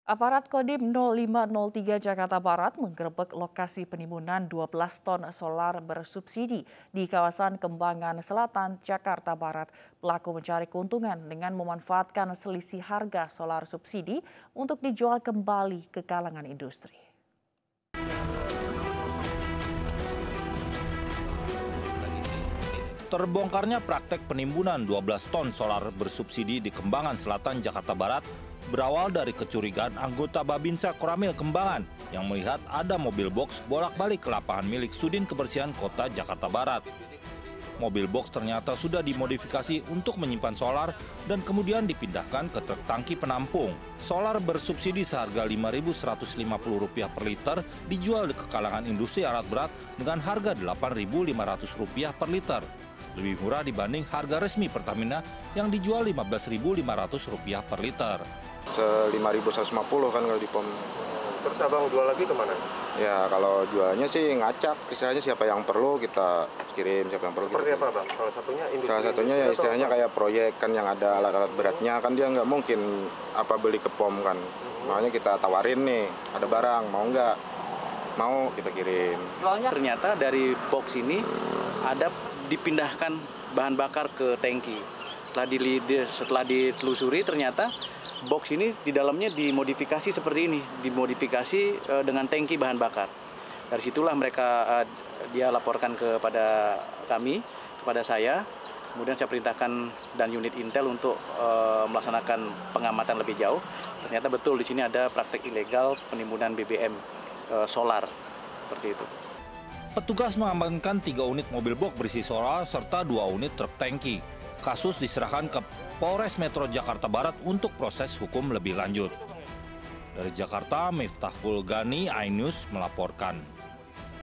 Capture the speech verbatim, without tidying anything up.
Aparat Kodim nol lima nol tiga Jakarta Barat menggerebek lokasi penimbunan dua belas ton solar bersubsidi di kawasan Kembangan Selatan, Jakarta Barat. Pelaku mencari keuntungan dengan memanfaatkan selisih harga solar subsidi untuk dijual kembali ke kalangan industri. Terbongkarnya praktek penimbunan dua belas ton solar bersubsidi di Kembangan Selatan, Jakarta Barat berawal dari kecurigaan anggota Babinsa Koramil Kembangan yang melihat ada mobil box bolak-balik ke lapangan milik Sudin Kebersihan Kota Jakarta Barat. Mobil box ternyata sudah dimodifikasi untuk menyimpan solar dan kemudian dipindahkan ke truk tangki penampung. Solar bersubsidi seharga lima ribu seratus lima puluh rupiah per liter dijual ke kalangan industri alat berat dengan harga delapan ribu lima ratus rupiah per liter. Lebih murah dibanding harga resmi Pertamina yang dijual lima belas ribu lima ratus rupiah per liter. lima ribu seratus lima puluh kan kalau di pom. Terus abang jual lagi kemana? Ya kalau jualnya sih ngacak, istilahnya siapa yang perlu kita kirim, siapa yang perlu. Seperti kita apa bang? Salah satunya industri. Salah satunya ya istilahnya kayak proyek kan yang ada alat-alat beratnya kan dia nggak mungkin apa beli ke pom kan. Hmm. Makanya kita tawarin nih, ada barang mau nggak? Mau kita kirim. Ternyata dari box ini ada dipindahkan bahan bakar ke tangki. Setelah, di, setelah ditelusuri ternyata box ini di dalamnya dimodifikasi seperti ini, dimodifikasi uh, dengan tangki bahan bakar. Dari situlah mereka uh, dia laporkan kepada kami, kepada saya. Kemudian saya perintahkan dan unit Intel untuk uh, melaksanakan pengamatan lebih jauh. Ternyata betul di sini ada praktek ilegal penimbunan B B M uh, solar seperti itu. Petugas mengamankan tiga unit mobil box berisi solar serta dua unit truk tangki. Kasus diserahkan ke Polres Metro Jakarta Barat untuk proses hukum lebih lanjut. Dari Jakarta, Miftahul Gani, iNews melaporkan.